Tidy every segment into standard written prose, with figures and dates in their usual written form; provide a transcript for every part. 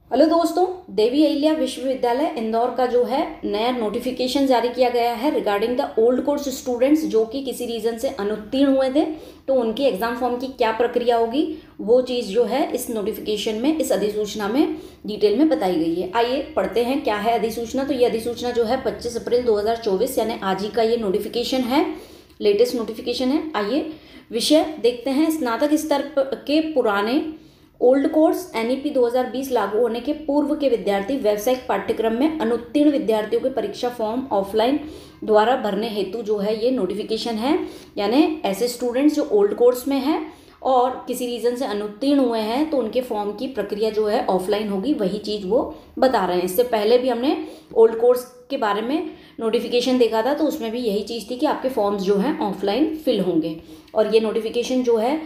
Hello दोस्तों, देवी अहिल्या विश्वविद्यालय इंदौर का जो है नया नोटिफिकेशन जारी किया गया है regarding the old course students जो कि किसी रीज़न से अनुत्तीर्ण हुए थे, तो उनकी एग्जाम फॉर्म की क्या प्रक्रिया होगी वो चीज़ जो है इस नोटिफिकेशन में, इस अधिसूचना में डिटेल में बताई गई है। आइए पढ़ते हैं क्या है अधिसूचना। तो ये अधिसूचना जो है 25 अप्रैल 2024 यानी आज ही का ये नोटिफिकेशन है, लेटेस्ट नोटिफिकेशन है। आइए विषय देखते हैं। स्नातक स्तर के पुराने ओल्ड कोर्स एनईपी 2020 लागू होने के पूर्व के विद्यार्थी व्यावसायिक पाठ्यक्रम में अनुत्तीर्ण विद्यार्थियों के परीक्षा फॉर्म ऑफलाइन द्वारा भरने हेतु जो है ये नोटिफिकेशन है। यानी ऐसे स्टूडेंट्स जो ओल्ड कोर्स में हैं और किसी रीज़न से अनुत्तीर्ण हुए हैं तो उनके फॉर्म की प्रक्रिया जो है ऑफलाइन होगी, वही चीज़ वो बता रहे हैं। इससे पहले भी हमने ओल्ड कोर्स के बारे में नोटिफिकेशन देखा था, तो उसमें भी यही चीज़ थी कि आपके फॉर्म्स जो हैं ऑफलाइन फिल होंगे। और ये नोटिफिकेशन जो है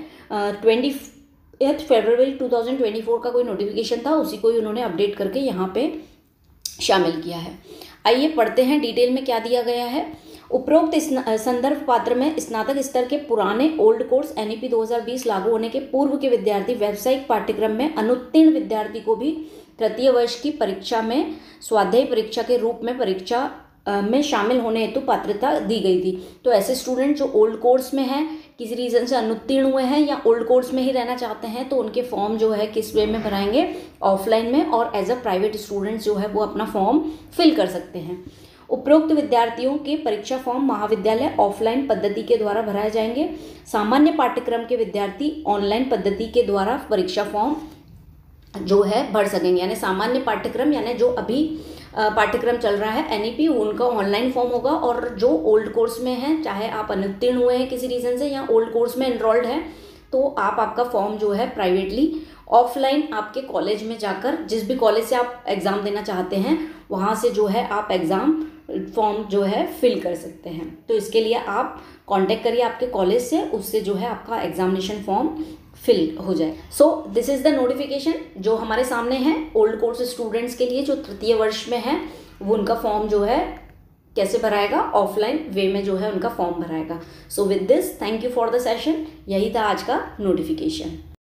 28 फरवरी 2024 का कोई नोटिफिकेशन था, उसी को ही उन्होंने अपडेट करके यहाँ पे शामिल किया है। आइए पढ़ते हैं डिटेल में क्या दिया गया है। उपरोक्त संदर्भ पात्र में स्नातक स्तर के पुराने ओल्ड कोर्स एनईपी 2020 लागू होने के पूर्व के विद्यार्थी व्यावसायिक पाठ्यक्रम में अनुत्तीर्ण विद्यार्थी को भी तृतीय वर्ष की परीक्षा में स्वाध्याय परीक्षा के रूप में परीक्षा में शामिल होने हेतु पात्रता दी गई थी। तो ऐसे स्टूडेंट जो ओल्ड कोर्स में हैं, किसी रीज़न से अनुत्तीर्ण हुए हैं या ओल्ड कोर्स में ही रहना चाहते हैं, तो उनके फॉर्म जो है किस वे में भराएंगे, ऑफलाइन में, और एज अ प्राइवेट स्टूडेंट्स जो है वो अपना फॉर्म फिल कर सकते हैं। उपरोक्त विद्यार्थियों के परीक्षा फॉर्म महाविद्यालय ऑफलाइन पद्धति के द्वारा भराए जाएंगे। सामान्य पाठ्यक्रम के विद्यार्थी ऑनलाइन पद्धति के द्वारा परीक्षा फॉर्म जो है भर सकेंगे। यानी सामान्य पाठ्यक्रम यानी जो अभी पाठ्यक्रम चल रहा है एनईपी, उनका ऑनलाइन फॉर्म होगा, और जो ओल्ड कोर्स में हैं, चाहे आप अनुत्तीर्ण हुए हैं किसी रीज़न से या ओल्ड कोर्स में एनरोल्ड हैं, तो आपका फॉर्म जो है प्राइवेटली ऑफलाइन आपके कॉलेज में जाकर, जिस भी कॉलेज से आप एग्ज़ाम देना चाहते हैं वहाँ से जो है आप एग्ज़ाम फॉर्म जो है फिल कर सकते हैं। तो इसके लिए आप कांटेक्ट करिए आपके कॉलेज से, उससे जो है आपका एग्जामिनेशन फॉर्म फिल हो जाए। So this is the notification जो हमारे सामने है ओल्ड कोर्स स्टूडेंट्स के लिए जो तृतीय वर्ष में है, वो उनका फॉर्म जो है कैसे भराएगा, ऑफलाइन वे में जो है उनका फॉर्म भराएगा। So with this thank you for the session. यही था आज का नोटिफिकेशन।